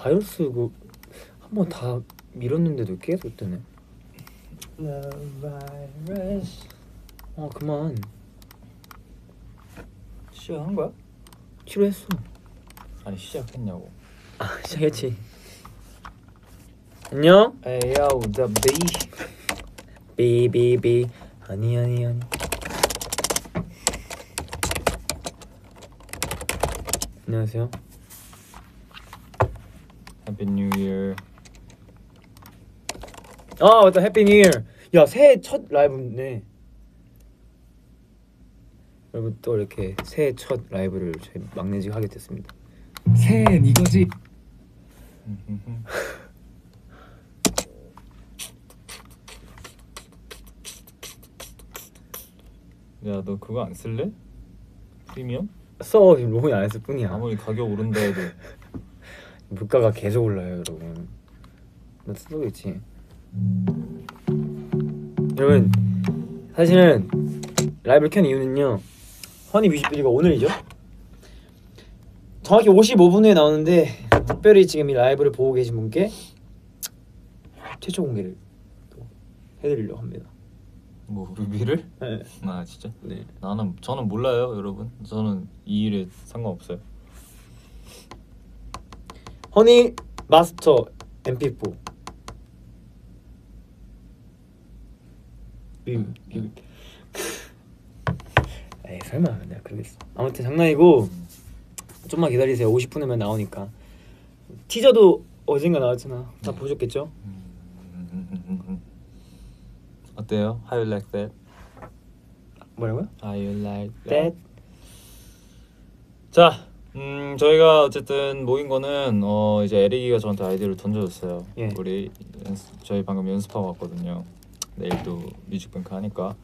바이러스 그 한번 다 밀었는데도 계속 뜨네. 바이러스. 그만. 시작한 거야? 치료했어. 아니 시작했냐고. 시작했지. 안녕. 에이야 우다 비비비. 아니. 안녕하세요. 해피 뉴 이어. 맞다. 해피 뉴 이어. 야, 새해 첫 라이브네. 여러분 또 이렇게 새해 첫 라이브를 저희 막내지가 하게 됐습니다. 새해는 이거지. 야 너 그거 안 쓸래? 프리미엄? 써. 지금 로그인 안 했을 뿐이야. 아무리 가격 오른다 해도. 물가가 계속 올라요, 여러분. 나 쓰겠지. 여러분, 사실은 라이브를 켠 이유는요, 허니 뮤직비디오가 오늘이죠. 정확히 55분 후에 나오는데 특별히 지금 이 라이브를 보고 계신 분께 최초 공개를 또 해드리려고 합니다. 뭐 뮤비를? 네. 아 진짜? 네. 저는 몰라요 여러분. 저는 이 일에 상관없어요. 허니 마스터 MP4. 에이 설마 내가 그러겠어. 아무튼 장난이고 좀만 기다리세요. 50분이면 나오니까. 티저도 어젠가 나왔잖아. 다 보셨겠죠? 어때요? How you like that? 뭐라고요? How you like that? 자, 저희가 어쨌든 모인 거는 이제 에릭이가 저한테 아이디어를 던져줬어요. 예. 우리 저희 방금 연습하고 왔거든요. 내일도 뮤직뱅크 하니까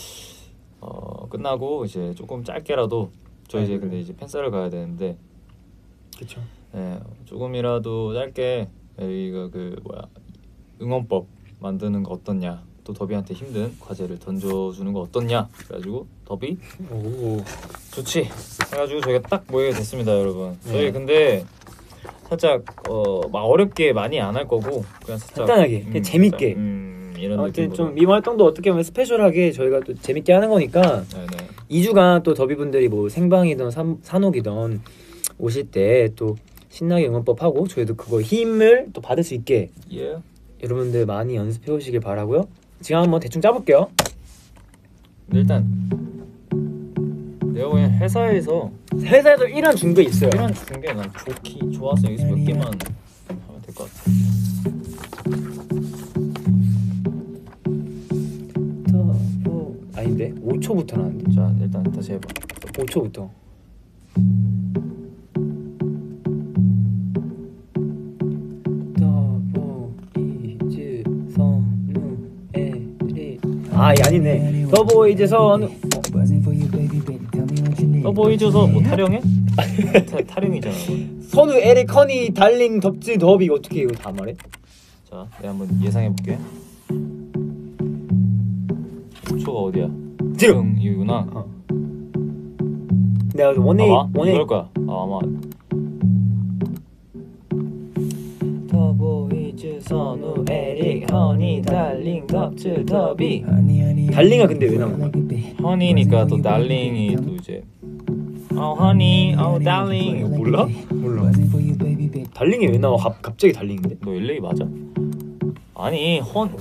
끝나고 이제 조금 짧게라도 저희 이제 근데 이제 팬사를 가야 되는데, 그렇죠. 예, 조금이라도 짧게 에릭이가 그 응원법 만드는 거 어떻냐, 또 더비한테 힘든 과제를 던져주는 거 어떻냐, 그래가지고 더비 오 좋지 해가지고 저희가 딱 모이게 됐습니다, 여러분. 저희 근데 살짝 막 어렵게 많이 안 할 거고 그냥 살짝 간단하게 그냥 재밌게. 이런 아무튼 느낌으로. 좀 미모 활동도 어떻게 보면 스페셜하게 저희가 또 재밌게 하는 거니까 네네. 2주간 또 더비분들이 뭐 생방이든 산옥이든 오실 때 또 신나게 응원법 하고 저희도 그거 힘을 또 받을 수 있게 예. 여러분들 많이 연습해 오시길 바라고요. 지금 한번 대충 짜볼게요. 일단 내가 그냥 회사에서 일한 준 거 있어요. 이런 준 게 난 좋아서 여기서 몇 개만 하면 될 것 같아. 아닌데 5초부터 나는데. 자 일단 다시 해봐. 5초부터. 아니네. 더보이즈 선우. 더보이즈서 뭐 타령해? 타령이잖아. 선우, 에릭, 허니, 달링, 덥즈, 더비. 어떻게 이거 다 말해? 자 내가 한번 예상해 볼게. 5초가 어디야? 지금 이구나. 내가 원웨이 이걸 거야. 아마 더보이즈 선우 에릭 허니 달링 덥즈 더비. 달링아 근데 왜 나온 거야? 허니니까 또 달링이 또 이제 허니 달링 이거 몰라? 몰라. 달링이 왜 나와? 갑자기 달링인데? 너 LA 맞아? 아니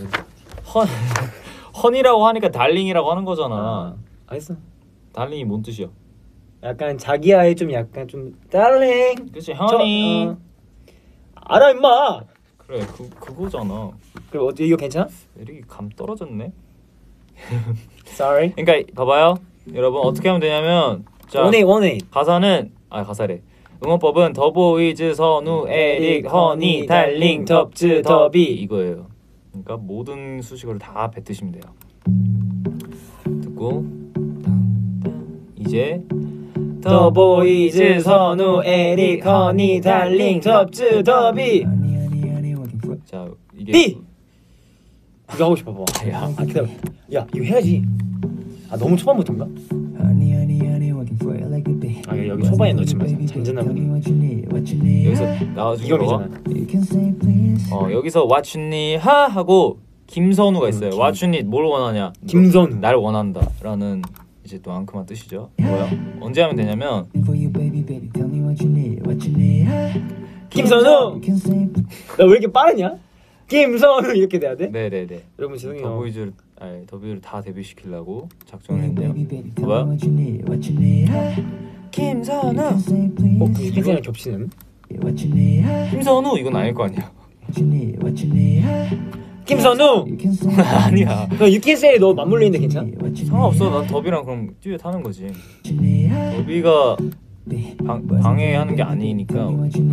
허니라고 하니까 달링이라고 하는 거잖아. 알겠어. 달링이 뭔 뜻이야? 약간 자기야의 좀 약간 좀 달링. 그치 허니. 알아 임마. 그래 그거잖아. 그럼 어때 이거 괜찮아? 에릭이 감 떨어졌네. Sorry. 그러니까 봐봐요 여러분, 어떻게 하면 되냐면 자 원웨이 가사는 가사래. 응원법은 더보이즈 선우 에릭 허니 달링 덥즈 더비 이거예요. 그러니까 모든 수식어를 다 뱉으시면 돼요. 듣고 이제 더보이즈 선우 에릭 허니 달링 덥즈 더비. 자 이게 B. 이거 하고 싶어 봐. 야. 기다려. 야 이거 해야지. 너무 초반부터인가? 여기 초반에 넣지 마세요. 잔잔한 분위기. 여기서 나와주는 이거잖아. 여기서 What you need 하 하고 김선우가 있어요. What you need 뭘 원하냐? 김선우. 날 원한다라는 이제 또 앙큼한 뜻이죠. 뭐야? 언제 하면 되냐면 김선우. 나 왜 이렇게 빠르냐? 김선우 이렇게 돼야 돼? 네네네. 여러분 죄송해요. 더보이즈를 다 데뷔시키려고 작정을 했네요. 봐봐요. 김선우. 팬이랑 겹치는? 김선우 이건 아닐 거 아니야. 김선우. 아니야. 그럼 유키스에 너 맞물리는데 괜찮아? 상관없어. 난 더비랑 그럼 듀엣 하는 거지. 더비가 방해하는 게 아니니까.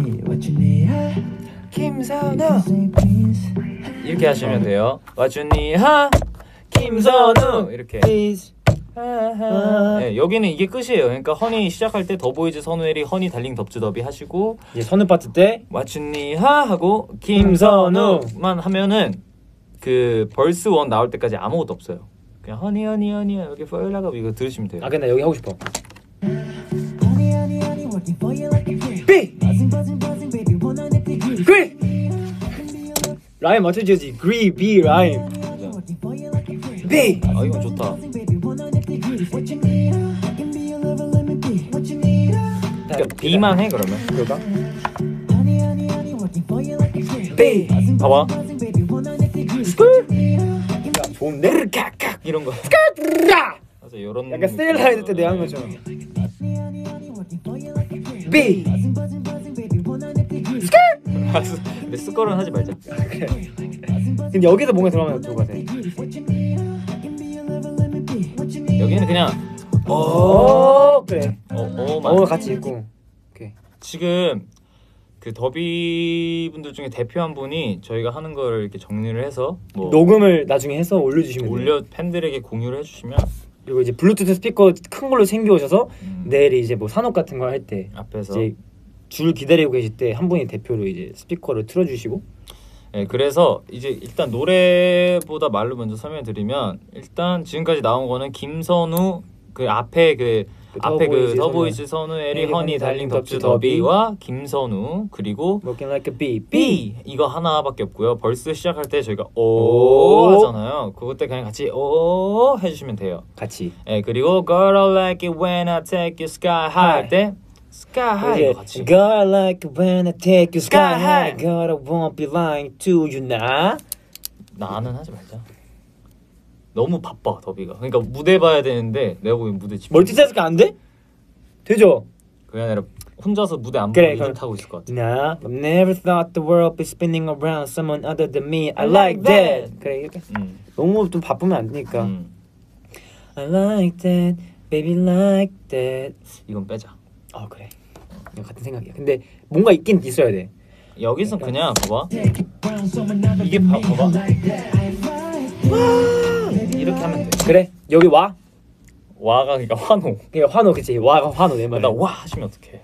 김선우 이렇게 하시면 돼요. What you need 하 김선우 이렇게. 네, 여기는 이게 끝이에요. 그러니까 허니 시작할 때 더보이즈 선우엘이 허니 달링 덥즈 더비 하시고 이제 선우 파트 때 What you need 하 하고 김선우만 하면은 그 벌스 원 나올 때까지 아무것도 없어요. 그냥 허니 이렇게 포일라가 이거 들으시면 돼요. 아 근데 나 여기 하고 싶어. B 그리 라임 맞춰줘야지. 그리 B 라임 B. 아 이건 좋다. 그러니까 B만 해 그러면. 그럴까? B. 봐봐. 야, 좋은데? 깍깍 이런 거. 야! 맞아 이런. 약간 스테일라이드 때 내가 한 것처럼. B. 근데 스컬은 하지 말자. 그래. 근데 여기서 뭔가 들어가면 좋을 것 같아. 여기는 그냥 그래. 만 같이 있고. 오케이. 지금 그 더비 분들 중에 대표 한 분이 저희가 하는 거를 이렇게 정리를 해서 뭐 녹음을 나중에 해서 올려주시면 돼요. 팬들에게 공유를 해주시면 그리고 이제 블루투스 스피커 큰 걸로 챙겨 오셔서 내일 이제 뭐 산업 같은 거 할 때 앞에서 이제 줄 기다리고 계실 때 한 분이 대표로 이제 스피커를 틀어주시고. 네, 그래서 이제 일단 노래보다 말로 먼저 설명드리면 일단 지금까지 나온 거는 김선우 그 앞에 그 더보이즈 선우엘이 허니 달링 덥즈 더비와 김선우 그리고 Working like a bee. B 이거 하나밖에 없고요. 벌스 시작할 때 저희가 오 하잖아요. 그것 때 그냥 같이 오 해주시면 돼요. 같이. 네, 그리고 Girl I like it when I take you sky high 할 때 sky high 이거 같이. Girl I like it when I take you sky high. Girl I won't be lying to you now. 나는 하지 말자. 너무 바빠 더비가. 그러니까 무대 봐야 되는데 내가 보기엔 무대 집중. 멀티태스크 안 돼? 되죠? 그게 아니라 혼자서 무대 안 보고 그래, 이걸 타고 있을 것 같아. Nah, I've never thought the world be spinning around someone other than me. I like that. 그래 이렇게. 너무 좀 바쁘면 안 되니까. I like that, baby like that. 이건 빼자. 그래. 이거 같은 생각이야. 근데 뭔가 있긴 있어야 돼. 여기서 그냥 봐봐. 이게 봐봐. 이렇게 하면 돼. 그래. 여기 와. 와가 그러니까 환호. 그냥 환호 그치. 와가 환호 내 말이야. 나 와 하시면 어떡해.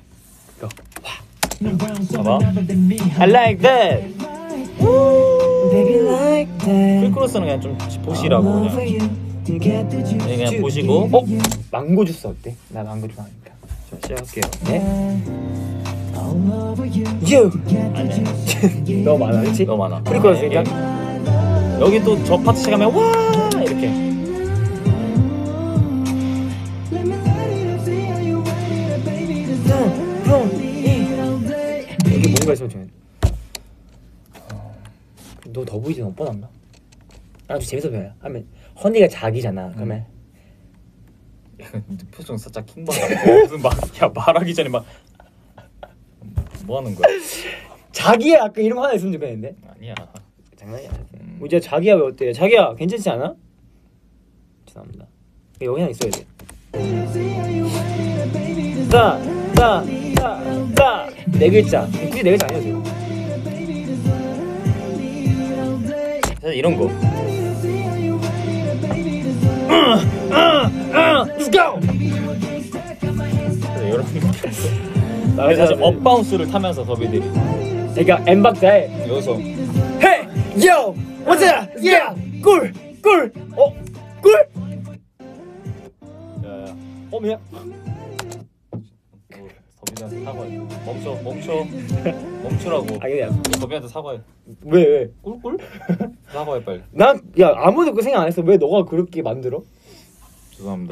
와. 봐봐. I like that. Baby like that. 풀코러스는 그냥 좀 보시라고 그냥 보시고. 망고 주스 어때? 나 망고 좋아하니까. 자, 시작할게요. 네. You. 아니야. 너무 많아, 그렇지? 너무 많아. 프리코러스 일단. 여기 또 저 파트 시작하면 와 이렇게. 여기 뭔가 있으면 좋겠네. 너 더보이즈 너무 뻔한가? 아주 재밌어 보여요. 하면 허니가 자기잖아. 그러면 표정 살짝 킹받아. 무슨 야 말하기 전에 막 뭐 하는 거야? 자기야 아까 이런 거 하나 있으면 좋겠는데. 아니야. 장난이야. 이제 자기야 왜 어때? 자기야 괜찮지 않아? 죄송합니다. 여기 하나 있어야 돼. 네 글자. 굳이 네 글자 아니어도 돼요. 사실 이런 거. Let's go. 이런 거. 사실 업바운스를 타면서 더비들이. 그러니까 M 박자에 여기서 Hey, yo, what's up? Yeah, 꿀. 꿀. 야야. 미안. 더비한테 사과해. 멈추라고. 아니야. 더비한테 사과해. 왜? 꿀꿀? 사과해 빨리. 난 야 아무도 그 생각 안 했어. 왜 너가 그렇게 만들어? 죄송합니다.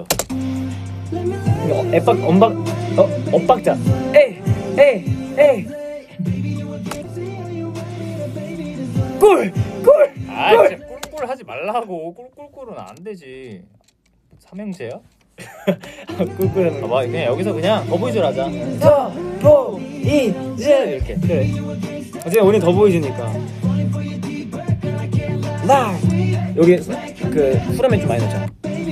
엇박자. 에이. 꿀. 아 진짜 꿀꿀 하지 말라고. 꿀꿀꿀은 안 되지. 삼형제야? 꿀꿀은 봐봐 그냥 여기서 그냥 더보이즈를 하자. 더보이즈 이렇게. 그래. 어차피 우리 더보이즈니까. 나 여기 그 후렴에 좀 많이 넣었잖아.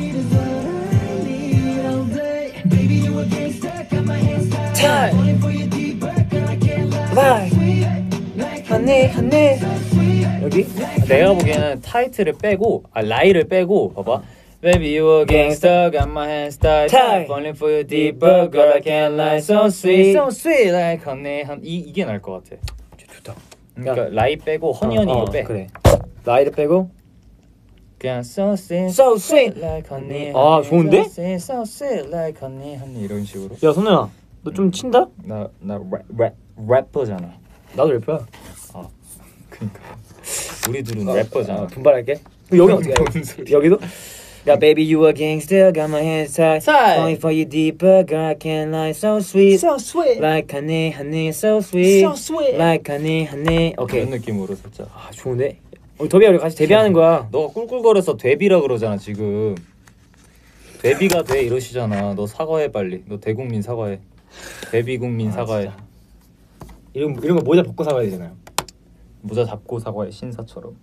Time, like, honey. 여기 내가 보기에는 타이틀을 빼고 라이를 빼고 봐봐. Baby you a gangster, got my hands tied, falling for you deeper, girl I can't lie, so sweet like honey. 이게 나을 것 같아. 좋다. 그러니까 라이 빼고 허니 이거 빼. 그래. 라이를 빼고 그냥 so sweet like honey. 아 좋은데? So sweet like honey 이런 식으로. 야 선우야, 너 좀 친다? 나 래퍼잖아. 나도 래퍼야. 아 그러니까 우리 둘은 래퍼잖아. 분발할게. 여기 어떻게 해? 여기도? 야 baby you a gangster, got my hands tied, falling for you deeper, girl I can't lie, so sweet like honey, so sweet like honey. 오케이. 그런 느낌으로 살짝. 아 좋은데? 더비야 우리 같이 데뷔하는 거야. 너가 꿀꿀거려서 데뷔라 그러잖아 지금. 데뷔가 돼 이러시잖아. 너 사과해 빨리. 너 대국민 사과해. 데뷔 국민 사과해. 이런 거 모자 벗고 사과해야 되잖아요. 모자 잡고 사과해 신사처럼.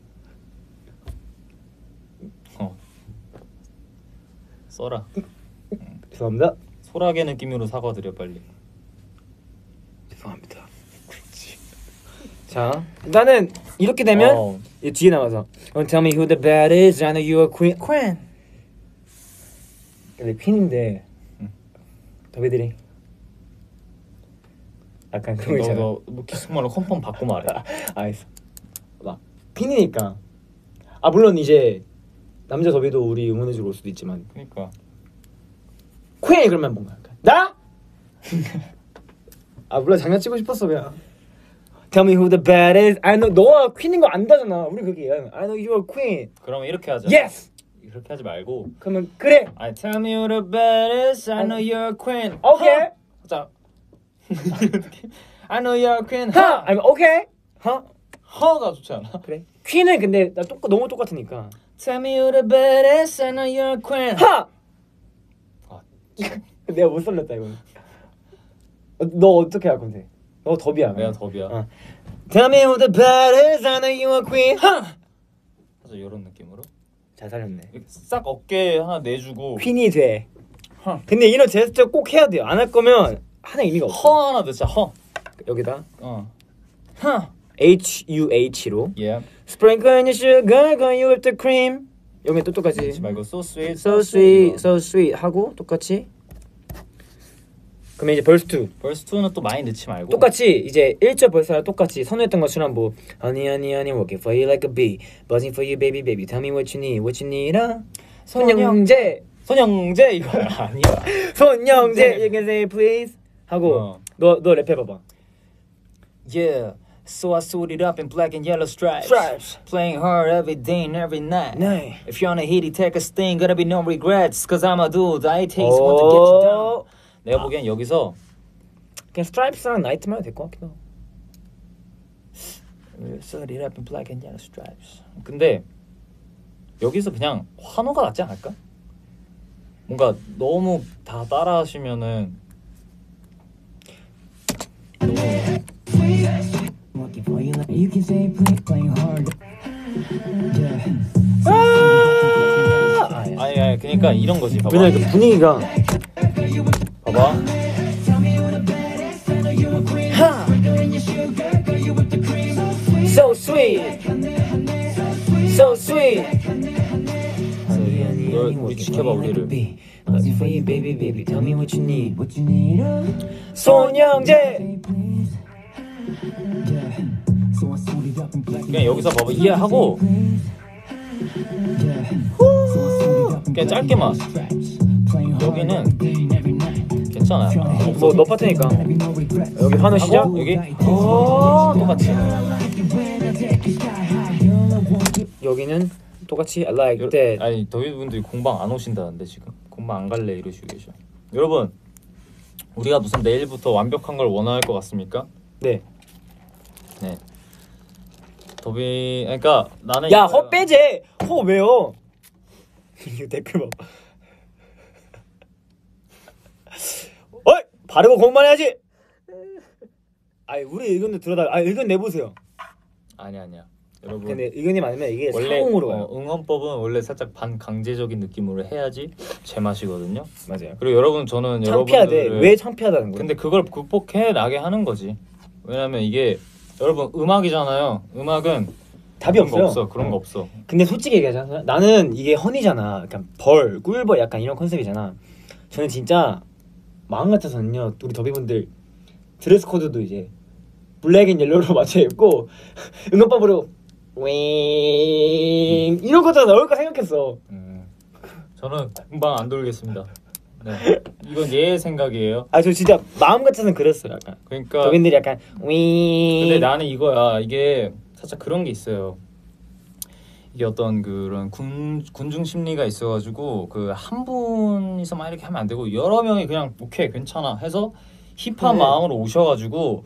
써라. 죄송합니다. 소라게 느낌으로 사과드려 빨리. 죄송합니다. 그렇지. 자, 나는 이렇게 되면 이 뒤에 나와서 Tell me who the bad is, I know you are queen. 근데 퀸인데 더비들이 약간 그런 거 있잖아. 너 기숙말로 컨펌 받고 말해. 알겠어. 막 퀸이니까. 아 물론 이제 남자 더비도 우리 응원해주러 올 수도 있지만. 그러니까. 퀸이 그러면 뭔가 나? 아 물론 장난치고 싶었어 그냥. Tell me who the bad is. I know 너가 퀸인 거 안다잖아. 우리 그게 I know you are queen. 그러면 이렇게 하자. Yes. 이렇게 하지 말고. 그러면 그래. I tell me who the bad is. I know you're a queen. Okay. 자. I know you're a queen. 아니 okay. 허가 좋지 않아? 그래. 퀸은 근데 나 너무 똑같으니까. Tell me who the bad is. I know you're a queen. 내가 못 살렸다 이거. 너 어떻게 할 건데? 너 더비야. 내가 더비야. Tell me who the bad is, I know you are queen. 사실 이런 느낌으로. 잘 살렸네. 싹 어깨 하나 내주고. 퀸이 돼. 근데 이런 제스처 꼭 해야 돼요. 안 할 거면 하나 의미가 없어. 허 하나 넣자. 허. 여기다. 허. H-U-H로. Yeah. Sprinkle in your sugar, go you with the cream. 여기 또 똑같이. 말고 so sweet, so sweet, so sweet 하고 똑같이. 그러면 이제 verse 2. verse 2는 또 많이 넣지 말고. 똑같이 이제 1절 벌스랑 똑같이 선우했던 것처럼 뭐 Honey, honey, honey, working for you like a bee, buzzing for you, baby, baby. Tell me what you need. 손영재 이거 아니야. 손영재, you can say please 하고 너 랩해봐봐. Yeah. So I suit it up in black and yellow stripes. Playing hard every day and every night. If you're on a hitty, take a sting. Gonna be no regrets. Cause I'm a dude. I takes one to get you down. 내가 보기엔 여기서 그냥 스트라이프스랑 나이트만 될 것 같기도 하고. Suit it up in black and yellow stripes. 근데 여기서 그냥 환호가 낫지 않을까? 뭔가 너무 다 따라하시면은 아니 그러니까 이런 거지. 봐봐. 왜냐면 그 분위기가 봐봐. So sweet. So sweet. 너 우리 지켜봐 우리를. 손영재. 그냥 여기서 봐봐 이해하고 그냥 짧게만. 여기는 괜찮아. 없잖아요. 뭐 너 파트니까 여기 환호 시작 여기 똑같이 여기는 똑같이 I like that. 아니 더위분들이 공방 안 오신다는데 지금 공방 안 갈래 이러시고 계셔. 여러분 우리가 무슨 내일부터 완벽한 걸 원할 것 같습니까? 네. 네. 더비 그러니까 나는 야 허 빼제 허 왜요? 이거 댓글 봐. 어이 바르고 공부만 해야지. 아니 우리 의견도 들어다. 아 의견 내보세요. 아니야. 여러분. 근데 의견이 많으면 이게 원래 상으로 가요. 응원법은 원래 살짝 반강제적인 느낌으로 해야지 제맛이거든요. 맞아요. 그리고 여러분 저는 창피하대. 여러분들을 왜 창피하다는 거예요? 근데 그걸 극복해 나게 하는 거지. 왜냐면 이게 여러분 음악이잖아요. 음악은 답이 없어요. 그런 거 없어. 근데 솔직히 얘기하자. 나는 이게 허니잖아. 약간 꿀벌 약간 이런 컨셉이잖아. 저는 진짜 마음 같아서는요. 우리 더비분들 드레스 코드도 이제 블랙 앤 옐로우로 맞춰 입고 응원법으로 윙 이런 것도 넣을까 생각했어. 저는 금방 안 돌겠습니다. 네. 이건 얘의 생각이에요. 아 저 진짜 마음 같아서는 그랬어요. 약간 그러니까 더비분들이 약간 윙. 근데 나는 이거야. 이게 살짝 그런 게 있어요. 이게 어떤 그런 군중 심리가 있어가지고 그 한 분이서 막 이렇게 하면 안 되고 여러 명이 그냥 오케이 괜찮아 해서 힙한 마음으로 오셔가지고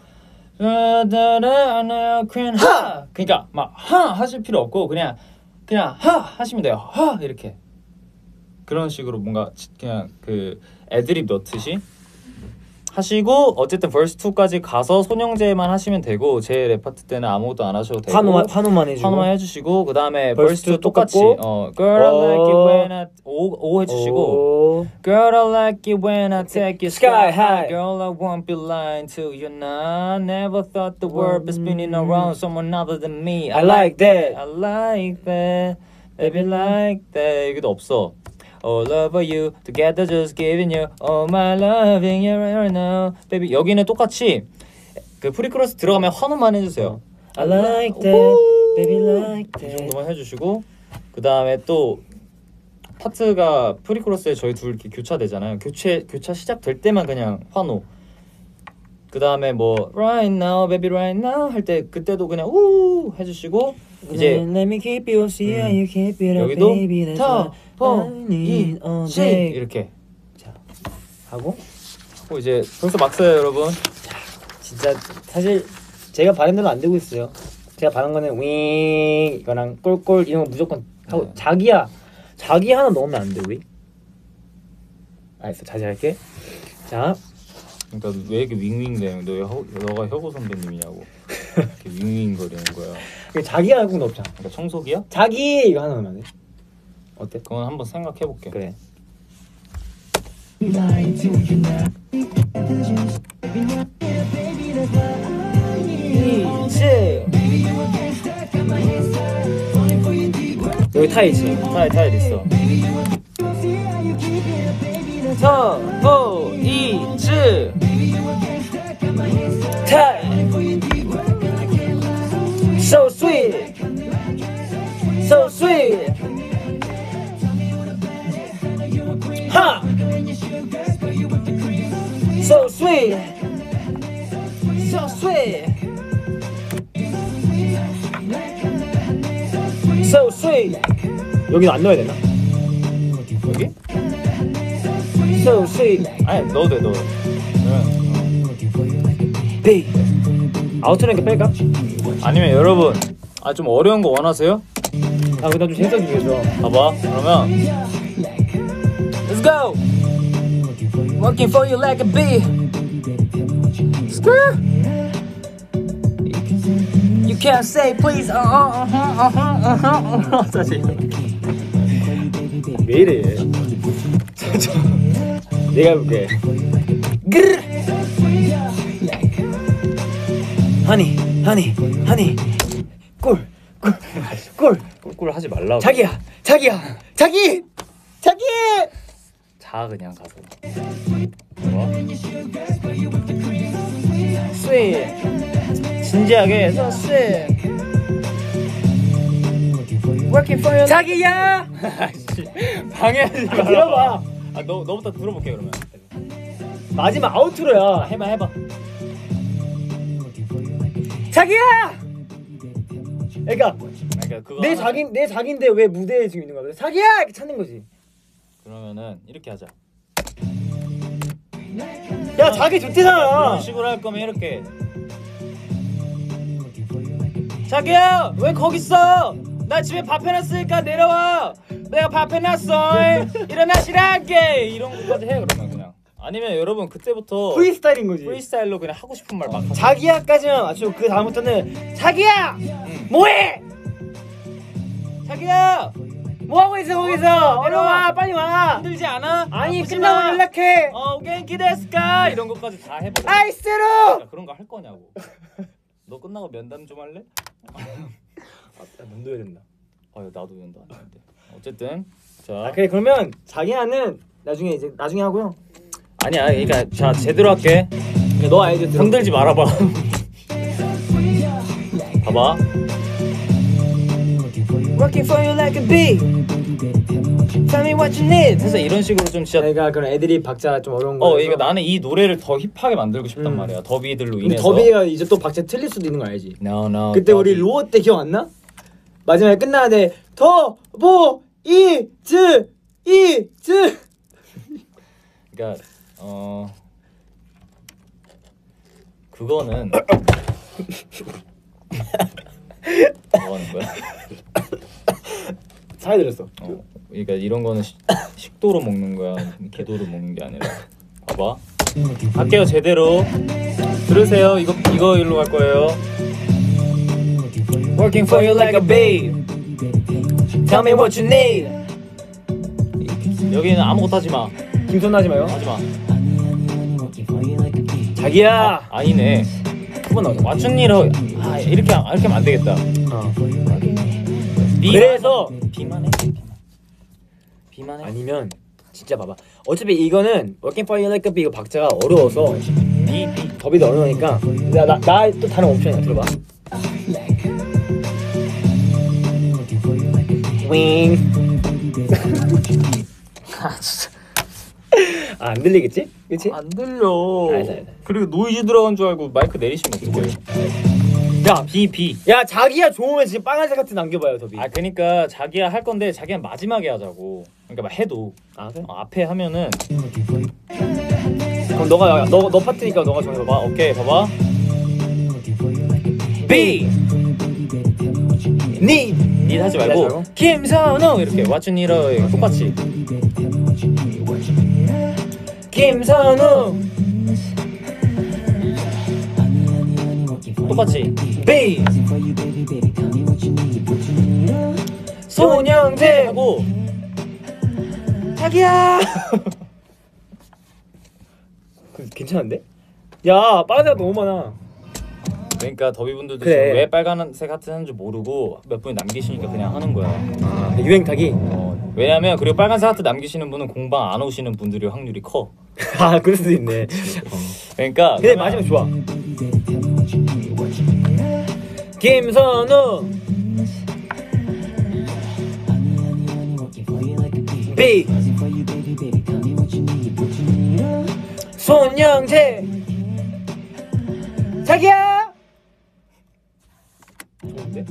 그러니까 막 하 하실 필요 없고 그냥 하 하시면 돼요. 하 이렇게 그런 식으로 뭔가 그냥 그 애드립 넣듯이 하시고 어쨌든 verse 2까지 가서 손영재만 하시면 되고 제 랩 파트 때는 아무것도 안 하셔도 되고 환호만 해주시고 그 다음에 verse verse 2 2 똑같이 Girl I like it when I 오 해주시고 Girl I like it when I take you sky high Girl I won't be lying to you now Never thought the world was spinning around someone other than me I like that I like that Baby like that 이게도 없어 All over you, together just giving you all my loving you right now, baby. 여기는 똑같이 그 프리코러스 들어가면 환호만 해주세요. I like that, baby like that. 이 정도만 해주시고 그 다음에 또 파트가 프리코러스에 저희 둘 이렇게 교차되잖아요. 교차 시작될 때만 그냥 환호. 그 다음에 뭐 right now, baby right now 할 때 그때도 그냥 우 해주시고 이제 Let me keep you, see how you keep it up, 여기도 baby. 이렇게 자 하고 이제 벌써 막 써요 여러분. 진짜 사실 제가 바른 대로 안 되고 있어요. 제가 바른 거는 윙 이거랑 꼴꼴 이런 거 무조건 하고 자기야 자기 하나 넣으면 안 돼 우리. 알았어 자제할게. 자 그러니까 왜 이렇게 윙윙대요? 너가 혁오 선배님이냐고 이렇게 윙윙거리는 거야. 자기 하나 꼭 넣자. 그러니까 청소기야? 자기 이거 하나 넣으면 안 돼? 어때? 그건 한번 생각해볼게. 그래. 여기 타이지. 타일 있어. 서보이즈 타이 So sweet So sweet Ha So sweet So sweet So sweet 여기는 안 넣어야 되나? 여기? So sweet 아니 넣어도 돼. B 아우트랭크 뺄까? 아니면 여러분 좀 어려운 거 원하세요? 아 그다음 좀 재밌어 주겠어. 봐봐 그러면 Let's go Working for you like a bee Screw You can't say please 왜 이래? 내가 해볼게. 하니 꿀 꿀꿀 하지 말라고. 자기야 자기 자 그냥 가서 뭐? sweet 진지하게 so sweet working for you 자기야 방해하지 말라. 들어봐 너부터 들어볼게 그러면. 마지막 아우트로야. 해봐. 자기야. 그러니까 그거 내 자기인데 왜 무대에 지금 있는 거야? 자기야 이렇게 찾는 거지. 그러면은 이렇게 하자. 야 자기 좋대잖아. 이런 식으로 할 거면 이렇게. 자기야 왜 거기 있어? 나 집에 밥 해놨으니까 내려와. 내가 밥 해놨어. 일어나시라게. 이런 것까지 해 그러면 그냥. 아니면 여러분 그때부터 프리스타일인 거지. 프리스타일로 그냥 하고 싶은 말 막 하고. 자기야까지만 맞추고 그 다음부터는 자기야 뭐해? 자기야 뭐 하고 있어 거기서? 내려와 빨리 와. 힘들지 않아? 아니 아프지 끝나고 마. 연락해. 겐키 데스까 이런 것까지 다 해버려. 아이스로. 그런 거 할 거냐고. 너 끝나고 면담 좀 할래? 면도해야 된다. 나도 면도 안 하는데. 어쨌든 자. 그래 그러면 자기야는 나중에 하고요. 아니야 그러니까 자 제대로 할게. 너 아이디어 들어. 손들지 말아봐. 봐봐. Working for you like a bee. Tell me what you need. 그래서 이런 식으로 좀 진짜. 내가 그런 애들이 박자 좀 어려운 거. 이거 나는 이 노래를 더 힙하게 만들고 싶단 말이야. 더비들로 인해서. 더비가 이제 또 박자 틀릴 수도 있는 거 알지? No. 그때 우리 로어 때 기억 안 나? 마지막에 끝나는데 더보이즈. 그러니까 그거는 뭐 하는 거야? 잘 들었어. 그러니까 이런 거는 식도로 먹는 거야. 기도로 먹는 게 아니라. 봐봐. 할게요 제대로. 들으세요. 이거 일로 갈 거예요. Working for you like a babe. Tell me what you need. 여기는 아무것도 하지 마. 김손 하지 마요. 하지 마. 자기야. 아니네. 그만 나오자. 맞춘일어. 이렇게 하면 안 되겠다. 그래서 비만해. 아니면 진짜 봐봐. 어차피 이거는 Working for you like a bee 이거 박자가 어려워서 더비도 어려우니까 나 또 다른 옵션이야. 들어봐. 윙. 진짜. 안 들리겠지? 그치? 안 들려. 알았어. 그리고 노이즈 들어간 줄 알고 마이크 내리시면 어떡해. 야, 비. 야, 자기야 좋으면 지금 빨간색 하트 남겨봐요, 더비. 그러니까 자기야 할 건데 자기야 마지막에 하자고. 그러니까 막 해도. 그래? 앞에 하면은. 그럼 너 파트니까 너가 정해봐. 오케이, 봐봐. B. 니 하지 말고 김선우 이렇게 What you need 똑같이. 김선우. 똑같이. B. 손영재 하고 자기야. 괜찮은데? 야, 빨간색 너무 많아. 그러니까 더비분들도 그래. 지금 왜 빨간색 하트 하는 줄 모르고 몇 분이 남기시니까 그냥 하는 거야. 유행 타기. 왜냐면 그리고 빨간색 하트 남기시는 분은 공방 안 오시는 분들이 확률이 커. 그럴 수도 있네. 그러니까 근데 마지막 좋아. 김선우. B. 손영재. 자기야. 좋은데?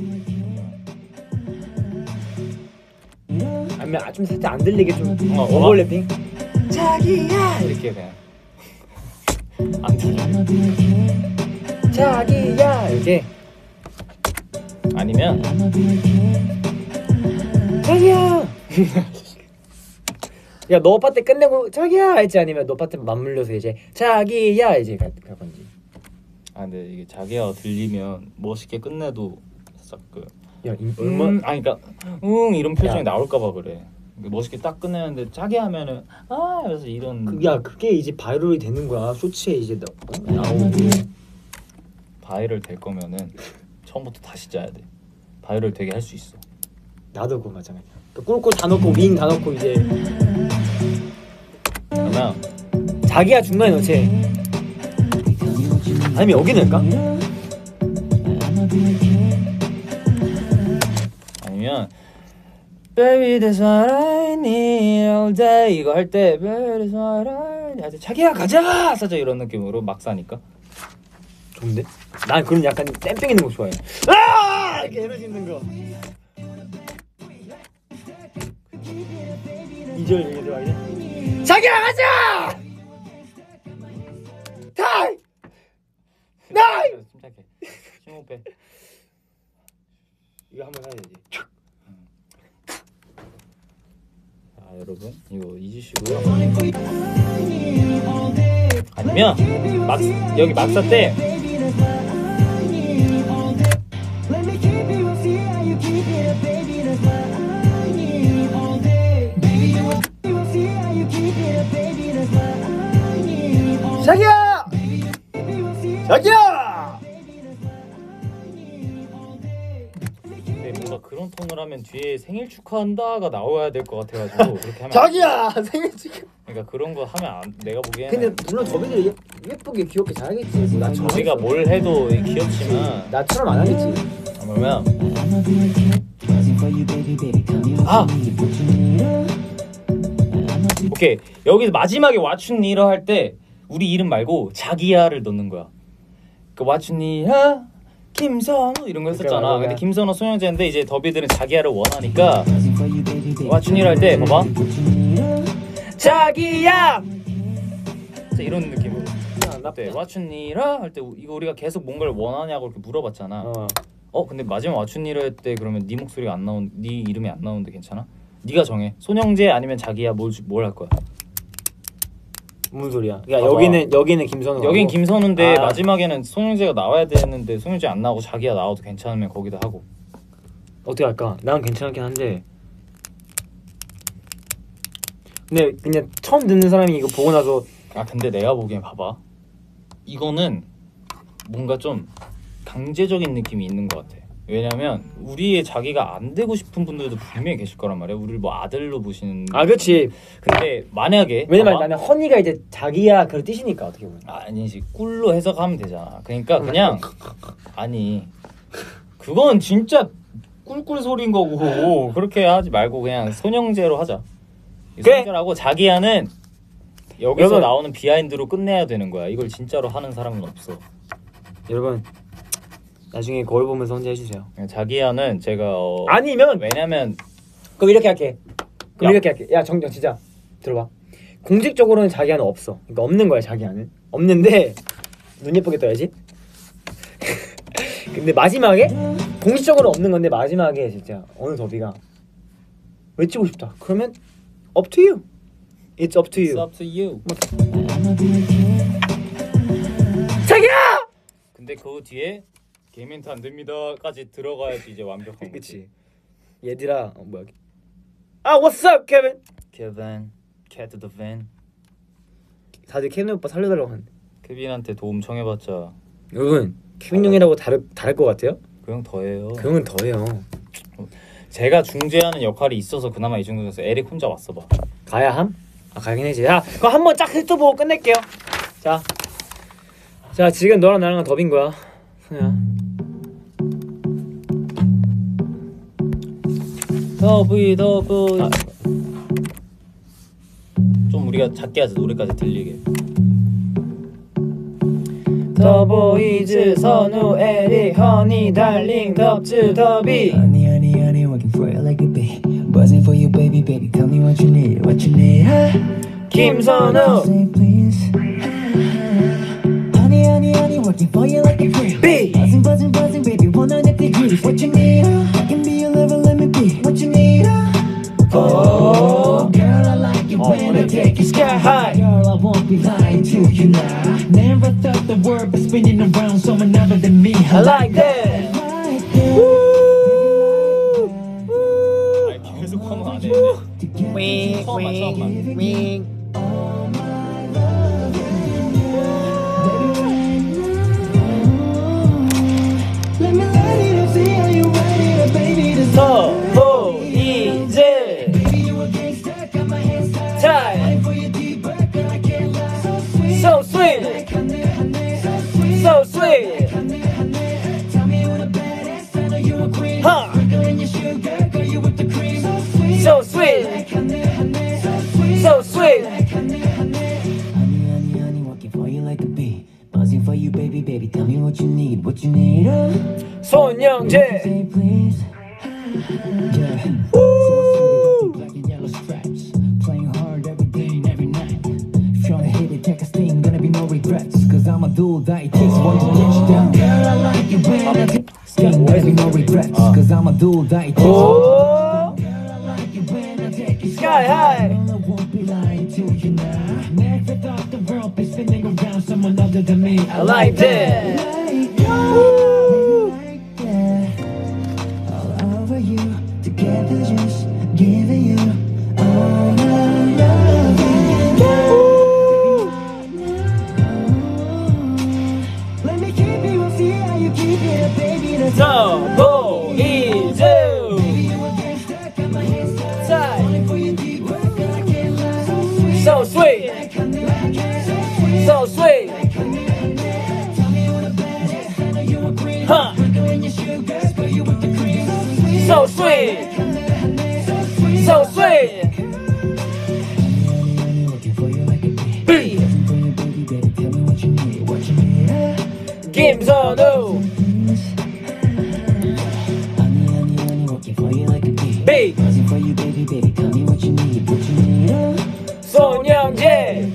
아니면 좀 살짝 안 들리게 좀 오버래핑. 자기야 이렇게 그냥 안 들려. 자기야 이렇게. 아니면 자기야. 야, 너 파트 끝내고 자기야 했지 아니면 너 파트 맞물려서 이제 자기야 이제 갈 건지. 근데 이게 자기야 들리면 멋있게 끝내도 살짝 야, 그러니까 이런 표정이 나올까 봐 그래. 멋있게 딱 끝내는데 자기야 하면은 그래서 이런. 그게 이제 바이럴이 되는 거야. 쇼츠에 이제 나오고. 바이럴 될 거면은 처음부터 다시 짜야 돼. 바이럴 되게 할 수 있어. 나도 그거 마찬가지야. 꿀꿀 다 넣고 윙 다 넣고 이제. 그러면 자기야 중간에 넣지. 아니면 여기 넣을까? 아니면 Baby that's what I need all day 이거 할 때 Baby that's what I need 할 때 자기야 가자 살짝 이런 느낌으로 막 사니까 좋은데? 난 그런 약간 땜빵 있는 거 좋아해. 아! 이렇게 에너지 있는 거. 2절 얘기 들어가네. 자기야 가자! 타이! 나이! 침착해. 심호흡해. 이거 한번 해야 되지. 자 여러분 이거 잊으시고요. 아니면 여기 막사 때 자기야! 자기야! 뭔가 그런 톤을 하면 뒤에 생일 축하한다가 나와야 될 것 같아가지고 그렇게 하면 자기야! 생일 축하. 그러니까 그런 거 하면 내가 보기에는 근데 물론 더비들이 예쁘게 귀엽게 잘하겠지. 저희가 뭘 해도 귀엽지만 나처럼 안 하겠지. 그러면 오케이 여기서 마지막에 왓춘니라 할 때 우리 이름 말고 자기야를 넣는 거야. 그 왓춘니야 김선우 이런 거 했었잖아. 근데 김선우 소영재인데 이제 더비들은 자기야를 원하니까 왓춘니라 할 때 봐봐 자기야 이런 느낌으로 네, 왓춘니라 할 때 이거 우리가 계속 뭔가를 원하냐고 이렇게 물어봤잖아. 근데 마지막 왓춘니라 할 때 그러면 네 목소리가 안 나온 네 이름이 안 나오는데 괜찮아? 네가 정해. 손영재 아니면 자기야 뭘 할 거야? 무슨 소리야? 야 여기는 김선우. 여긴 김선우인데 마지막에는 손영재가 나와야 되는데 손영재 안 나오고 자기야 나와도 괜찮으면 거기다 하고. 어떻게 할까? 난 괜찮긴 한데. 근데 그냥 처음 듣는 사람이 이거 보고 나서 근데 내가 보기엔 봐봐. 이거는 뭔가 좀 강제적인 느낌이 있는 것 같아. 왜냐면 우리의 자기가 안 되고 싶은 분들도 분명히 계실 거란 말이야. 우리를 뭐 아들로 보시는. 그렇지. 근데 만약에 왜냐면 나는 허니가 이제 자기야 그런 뜻이니까 어떻게 보면. 아니지 꿀로 해석하면 되잖아. 그러니까 그냥 아니 그건 진짜 꿀꿀 소리인 거고 그렇게 하지 말고 그냥 손영재로 하자. 손영재라고 자기야는 여기서 여러분, 나오는 비하인드로 끝내야 되는 거야. 이걸 진짜로 하는 사람은 없어. 여러분 나중에 거울 보면서 혼자 해주세요. 자기야는 제가 아니면 왜냐면 그럼 이렇게 할게. 야 정정 진짜 들어봐. 공식적으로는 자기야는 없어. 그러니까 없는 거야 자기야는. 없는데 눈 예쁘게 떠야지. 근데 마지막에 공식적으로 없는 건데 마지막에 진짜 어느 더비가 외치고 싶다. 그러면 up to you. It's up to you. It's up to you. 자기야! 근데 그 뒤에 개멘트 안 됩니다까지 들어가야지 이제 완벽한 거지. 얘들아 뭐야? What's up, Kevin? Kevin, cat the van. 다들 케빈 오빠 살려달라고 하는데. 케빈한테 도움 청해봤자. 여러분, 케빈 형이라고 다를 것 같아요? 그 형 더해요. 그 형은 더해요. 제가 중재하는 역할이 있어서 그나마 이 정도에서 에릭 혼자 왔어 봐. 가야 함? 가긴 해지. 야, 그럼 한번 쫙 훑어보고 끝낼게요. 자 지금 너랑 나랑 더빈 거야. 소야. 더비 좀 우리가 작게 하자. 노래까지 들리게. 더보이즈 선우 에릭 허니 달링 덥즈 더비 Honey working for you like a bee Buzzing for you baby tell me what you need 김선우 Say please Honey working for you like a bee Buzzing baby 100 degrees What you need I can be your lover let me be What you need Oh girl I like it when I take you sky high Girl I won't be lying to you now Never thought the world was spinning around someone other than me I like that 계속 커먼 안 해. 윙 더보이즈 타임 So sweet So sweet Huh So sweet So sweet 손영재. Cause I'm a dude that it takes one to get you down. Girl, I like it when I take sting. There'll be no regrets. Cause I'm a dude that it takes one. Girl, I like it when I take it sky high. I won't be lying to you now. Never thought the world be spinning around someone other than me. I like that. Like that. All over you, together just giving you all my love. Let me keep you, see how you keep it, baby. That's 더보이즈. baby, you a gangster, got my hands tied. Falling for your deep breath, girl, I can't lie. So sweet. So sweet. Tell me what a badass, I know you agree. Huh. Sprinkle in your sugar, spill you with the cream. So sweet. So sweet. Looking for you like a bee. B. Looking for you, baby, baby, tell me what you need, what you need. 김선우. Honey, looking for you like a bee. B. Looking for you, baby, baby, tell me what you need, what you need. 손영재.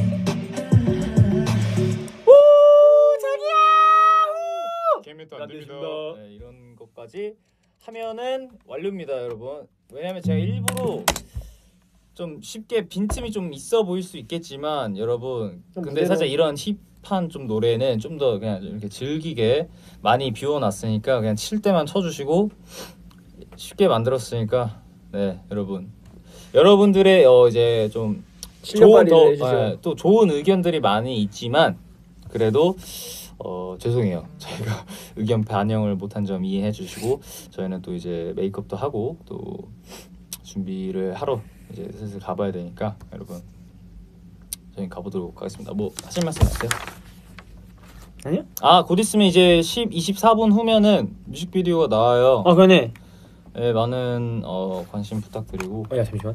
우 자기야. 게임도 안 됩니다. 네, 이런 것까지 하면은 완료입니다, 여러분. 왜냐면 제가 일부러 좀 쉽게 빈틈이 좀 있어 보일 수 있겠지만 여러분, 근데 살짝 이런 힙한 좀 노래는 좀 더 그냥 이렇게 즐기게 많이 비워놨으니까 그냥 칠 때만 쳐주시고 쉽게 만들었으니까 네, 여러분들의 이제 좀 좋은 또 좋은 의견들이 많이 있지만 그래도 죄송해요. 저희가 의견 반영을 못한 점 이해해 주시고 저희는 또 이제 메이크업도 하고 또 준비를 하러 이제 슬슬 가봐야 되니까 여러분 저희 가보도록 하겠습니다. 뭐 하실 말씀 있어요? 아니요? 아, 곧 있으면 이제 24분 후면은 뮤직비디오가 나와요. 아 그러네. 네, 많은 관심 부탁드리고. 야 잠시만.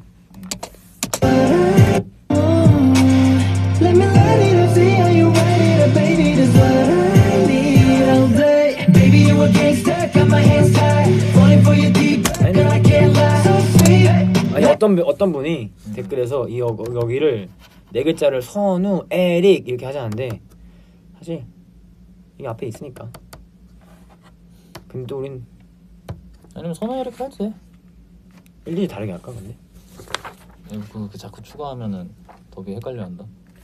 Let me let it up, see how you ride it up, baby. That's what I need all day. Baby, you a gangster, got my hands tied. Falling for you deep, girl, I can't lie. So sweet. 아니 어떤 분이 댓글에서 이 여기를 네 글자를 선우, 에릭 이렇게 하자는데 사실 이게 앞에 있으니까. 근데 또 우린 아니면 선우 에릭 해도 돼. 일일이 다르게 할까 근데? 그 자꾸 추가하면은 더비 헷갈려한다.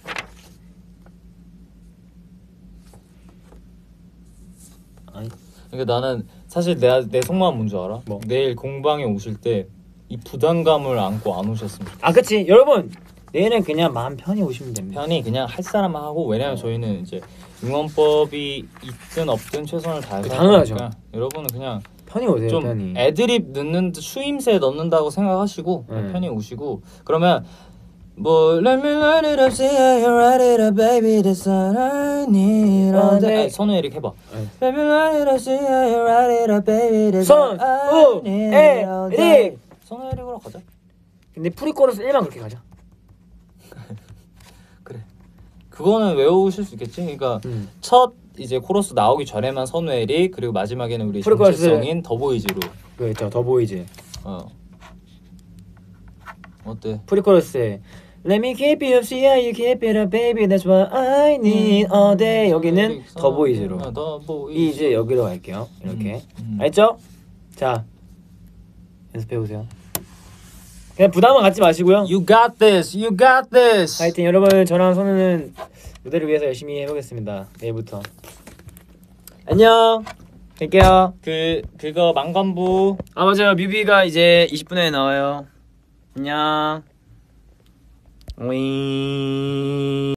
아니. 그러니까 나는 사실 내 속마음 뭔지 알아? 뭐? 내일 공방에 오실 때 이 부담감을 안고 안 오셨으면 좋겠어. 아 그치 여러분 내일은 그냥 마음 편히 오시면 됩니다. 편히 그냥 할 사람만 하고 왜냐면 저희는 이제 응원법이 있든 없든 최선을 다해서 당연하죠. 하니까 여러분은 그냥 편히 오세요. 좀 편히. 애드립 넣는 추임새 넣는다고 생각하시고 편히 오시고 그러면 뭐 Let me light it up, see how you ride it up, baby, that's what I need all day. 선우 에릭 해봐. Let me light it up, see how you ride it up, baby, that's what I need all day. 에릭. 선우 에릭으로 가자. 근데 프리코러스 1만 그렇게 가자. 그래. 그거는 외우실 수 있겠지. 그러니까 첫 이제 코러스 나오기 전에만 선우 에릭 그리고 마지막에는 우리 정체성인 더보이즈로. 그렇죠. 더보이즈. 어때? 프리코러스에 Let me keep you up, see how you keep it up, baby, that's what I need all day. 여기는 더보이즈로. 이제 여기로 갈게요. 이렇게. 알죠? 자 연습해 보세요. 그냥 부담은 갖지 마시고요. You got this, you got this. 하여튼 여러분 저랑 선우는 무대를 위해서 열심히 해보겠습니다. 내일부터. 안녕. 뵐게요. 그거 망관부. 아 맞아요. 뮤비가 이제 20분에 나와요. 안녕. 오잉.